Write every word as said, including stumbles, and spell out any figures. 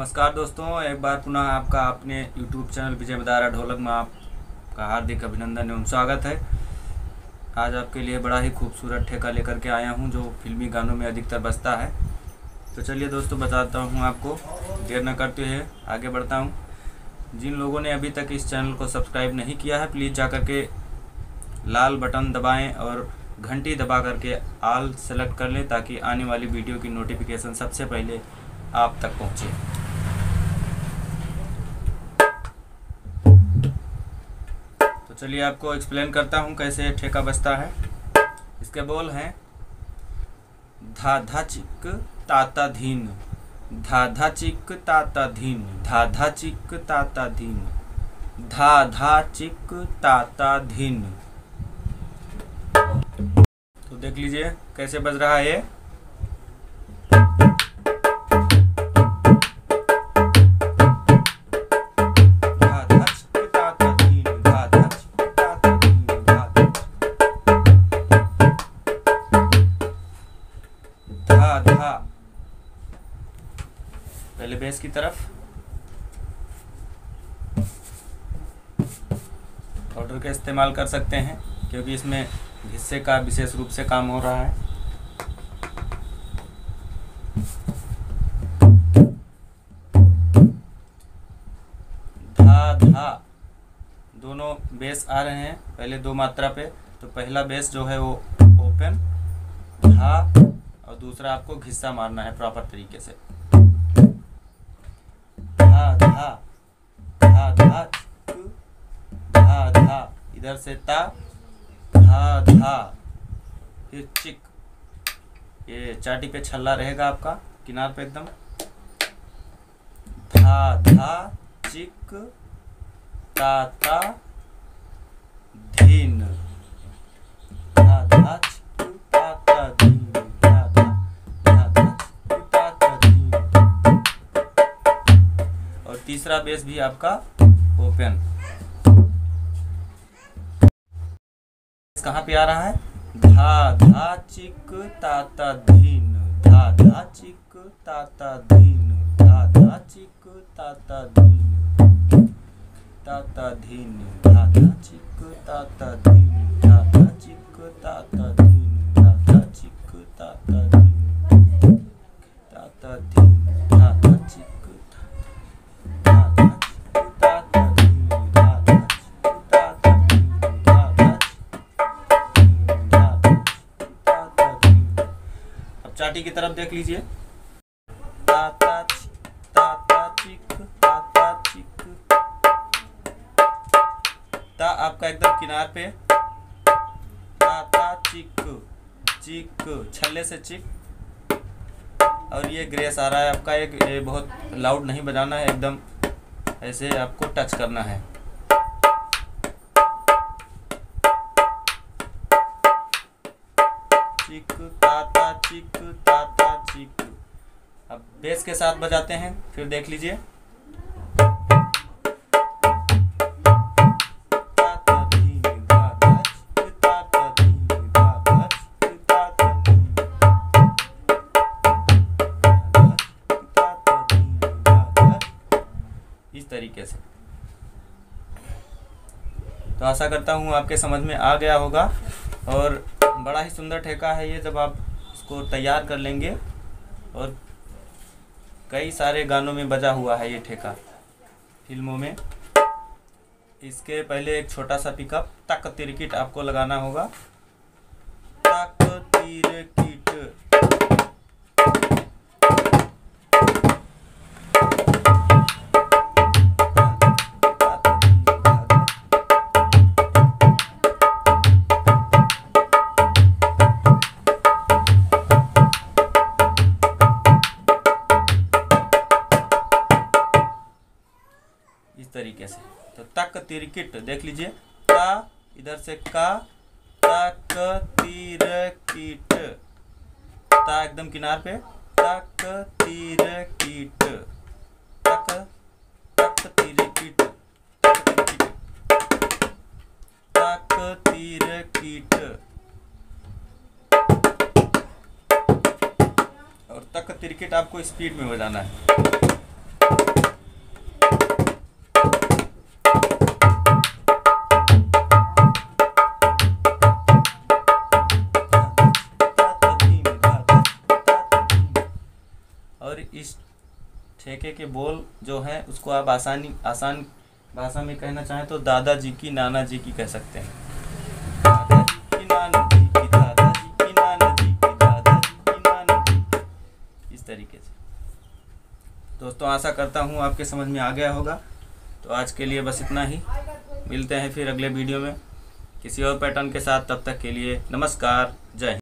नमस्कार दोस्तों, एक बार पुनः आपका अपने YouTube चैनल विजय मदारा ढोलक में आपका हार्दिक अभिनंदन एवं स्वागत है। आज आपके लिए बड़ा ही खूबसूरत ठेका लेकर के आया हूं जो फिल्मी गानों में अधिकतर बजता है। तो चलिए दोस्तों, बताता हूं आपको। देर न करते हुए आगे बढ़ता हूं। जिन लोगों ने अभी तक इस चैनल को सब्सक्राइब नहीं किया है, प्लीज़ जा कर के लाल बटन दबाएँ और घंटी दबा करके ऑल सेलेक्ट कर लें ताकि आने वाली वीडियो की नोटिफिकेशन सबसे पहले आप तक पहुंचे। तो चलिए आपको एक्सप्लेन करता हूं कैसे ठेका बजता है। इसके बोल हैं धा धा चिक ताता धीन, धा धा चिक ताता धीन, धा धा चिक ताता धीन, धा धा चिक ताता धीन। तो देख लीजिए कैसे बज रहा है ये। धा धा पहले बेस की तरफ, ऑर्डर का इस्तेमाल कर सकते हैं क्योंकि इसमें हिस्से का विशेष रूप से काम हो रहा है। धा धा दोनों बेस आ रहे हैं पहले दो मात्रा पे। तो पहला बेस जो है वो ओपन धा और दूसरा आपको घिस्सा मारना है प्रॉपर तरीके से। धा धा धा धा धा धा, इधर से ता, धा धा, फिर चिक। ये चाटी पे छल्ला रहेगा आपका किनार पे एकदम। धा धा चिक ता ता धीन, धा धा चिक ता ता धीन, और तीसरा बेस भी आपका ओपन। कहाँ पे आ रहा है? धा धा चिक ताता धीन, धा धा चिक ताता धीन, धा धा चिक ताता धीन, ताता धीन, धा धा चिक ताता धीन, धा धा चिक ताता धीन, धा धा चिक ताता धीन, ताता धीन, धा धा चिक चाटी की तरफ देख लीजिए। ताता चिक ताता चिक ताता चिक, ता आपका एकदम किनार पे, ताता चिक चिक छल्ले से चिक। और ये ग्रेस आ रहा है आपका एक, ये बहुत लाउड नहीं बजाना है, एकदम ऐसे आपको टच करना है। चिक ताता चिक ताता चिक। अब बेस के साथ बजाते हैं, फिर देख लीजिए। इस तरीके से। तो आशा करता हूँ आपके समझ में आ गया होगा और बड़ा ही सुंदर ठेका है ये जब आप इसको तैयार कर लेंगे। और कई सारे गानों में बजा हुआ है ये ठेका फिल्मों में। इसके पहले एक छोटा सा पिकअप तक तिरकिट आपको लगाना होगा। तक तिरकिट, इस तरीके से। तो तक तिरकिट देख लीजिए। ता इधर से का, तक तिरकिट, ता एकदम किनार पे, तक तिरकिट, तक तक तिरकिट, तक तिरकिट। और तक तिरकिट आपको स्पीड में बजाना है। इस ठेके के बोल जो हैं उसको आप आसानी आसान भाषा में कहना चाहें तो दादाजी की नाना जी की कह सकते हैं। दादाजी की नाना जी की दादाजी की नाना जी की दादाजी की नाना जी, इस तरीके से। दोस्तों आशा करता हूँ आपके समझ में आ गया होगा। तो आज के लिए बस इतना ही, मिलते हैं फिर अगले वीडियो में किसी और पैटर्न के साथ। तब तक के लिए नमस्कार, जय हिंद।